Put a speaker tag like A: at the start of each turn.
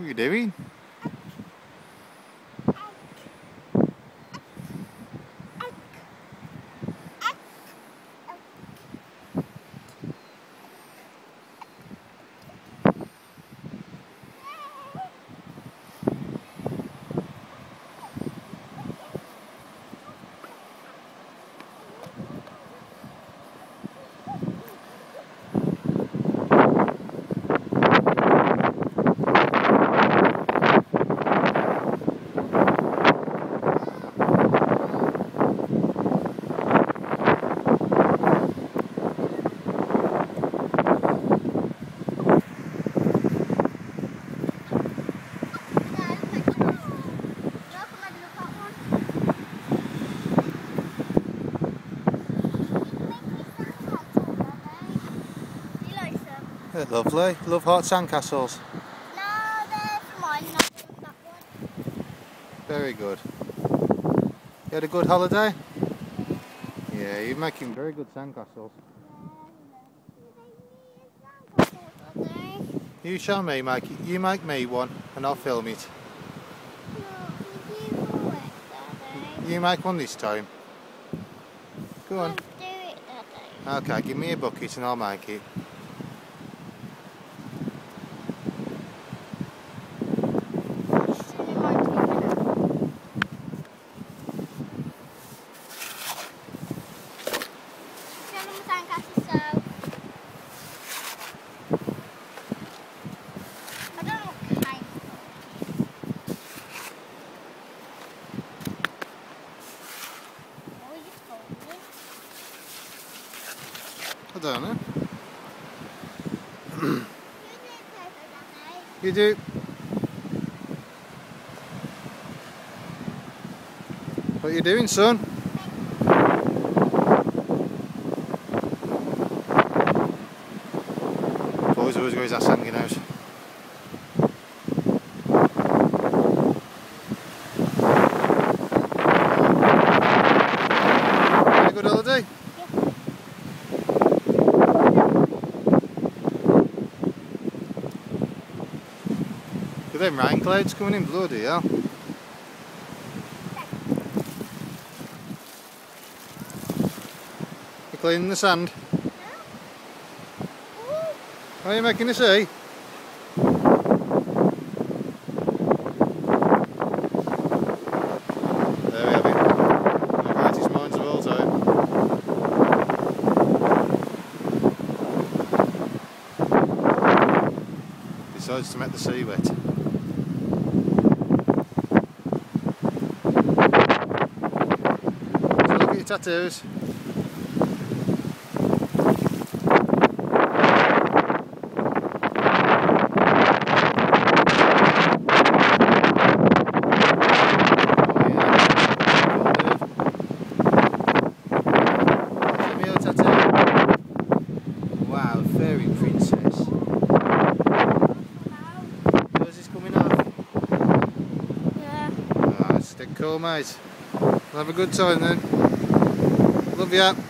A: you doing? They're lovely. Love hot sandcastles.
B: No, they're for mine, not that one.
A: Very good. You had a good holiday? Yeah, you're making very good sandcastles. You show me, Mike. You make me one, and I'll film it. You make one this time. Go on.
B: Do it, Daddy.
A: Okay, give me a bucket and I'll make it. I don't know. You do. What are you doing, son? Boys always got his ass hanging out. Had a good holiday? Look at them rain clouds coming in, bloody hell. You cleaning the sand? What are you making a sea? There we have it. The greatest minds of all time. Decides to make the sea wet. So look at your tattoos. Wow, fairy princess. Yours is coming off?
B: Yeah.
A: Oh, that's cool, mate. Have a good time then. Love ya.